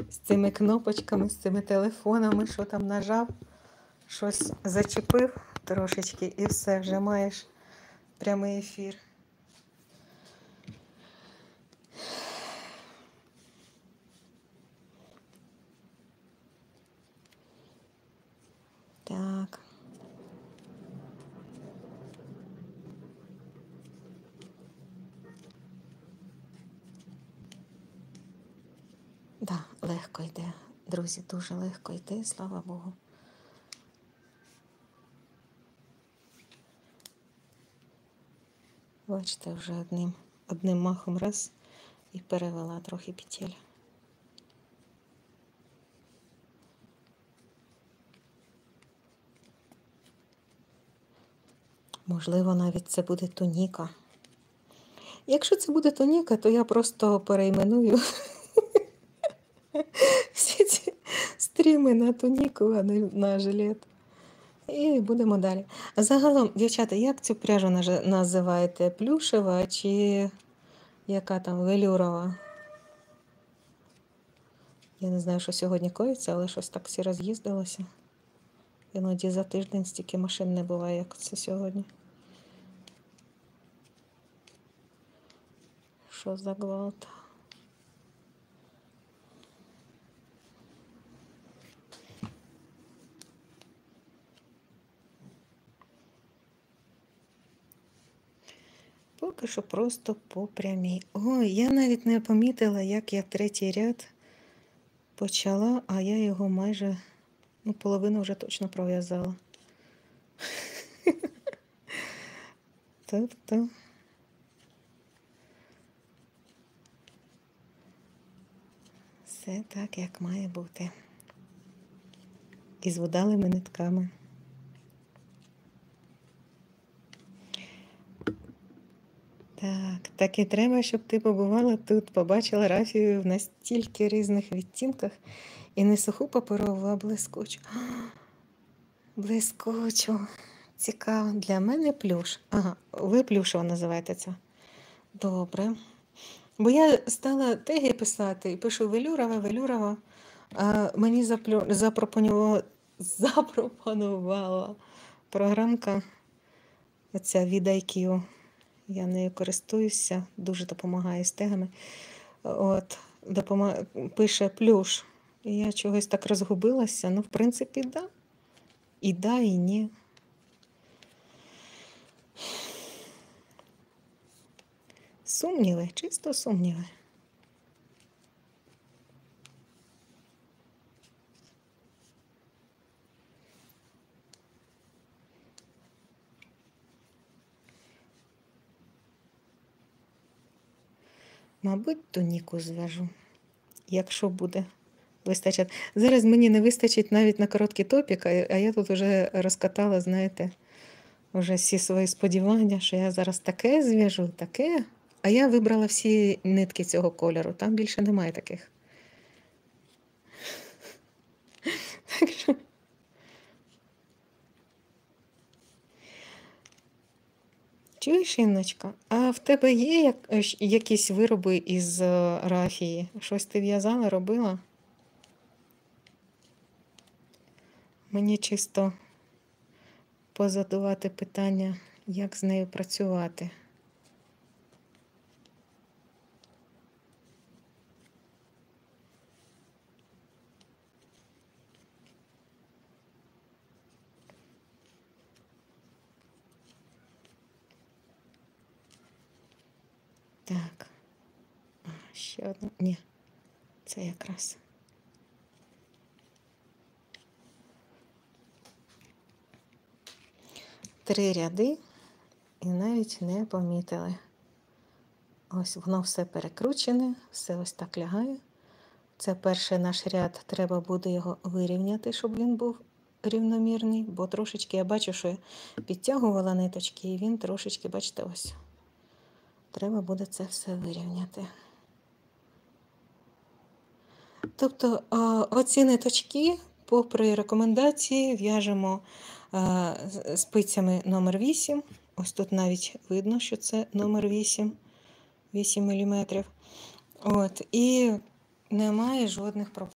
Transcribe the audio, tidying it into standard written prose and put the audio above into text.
з цими кнопочками, з цими телефонами, що там нажав, щось зачепив трошечки і все, вже маєш прямий ефір. Так. Да, легко йде, друзі, дуже легко йде, слава Богу. Бачите, вже одним махом раз і перевела трохи петель. Можливо, навіть це буде тоніка. Якщо це буде тоніка, то я просто перейменую всі ці стріми на тоніку, а не на жилет. І будемо далі. А загалом, дівчата, як цю пряжу називаєте? Плюшева чи яка там велюрова? Я не знаю, що сьогодні коїться, але щось так всі роз'їздилося. Іноді за тиждень стільки машин не буває, як це сьогодні. Що за гвалт? Поки що просто по прямій. Ой, я навіть не помітила, як я третій ряд почала, а я його майже, половину вже точно пров'язала. Тобто все так, як має бути. І з вдалими нитками. Так і треба, щоб ти побувала тут, побачила рафію в настільки різних відтінках і не суху паперову, а блискучу. Блискучу. Цікаво. Для мене плюш. Ага, ви плюшево називаєте це. Добре. Бо я стала теги писати і пишу велюрова. А мені запропонувала програмка оця від IQ. Я нею користуюся, дуже допомагає з тегами. Пише плюш. І я чогось так розгубилася. В принципі, да. І да, і ні. Сумніви, чисто сумніви. Мабуть, тоніку зв'яжу, якщо буде вистачати. Зараз мені не вистачить навіть на короткий топік, а я тут вже розкатала, знаєте, вже всі свої сподівання, що я зараз таке зв'яжу, таке. А я вибрала всі нитки цього кольору, там більше немає таких. Так що... Чуєш, Інночка, а в тебе є якісь вироби із рафії? Щось ти в'язала, робила? Мені чисто позадавати питання, як з нею працювати. Так. Ще одна. Ні, це якраз. Три ряди і навіть не помітили. Ось воно все перекручене, все ось так лягає. Це перший наш ряд, треба буде його вирівняти, щоб він був рівномірний, бо трошечки я бачу, що я підтягувала ниточки, і він трошечки, бачите, ось. Треба буде це все вирівняти. Тобто оці ниточки, попри рекомендації, в'яжемо спицями номер 8. Ось тут навіть видно, що це номер 8 мм. І немає жодних проблем.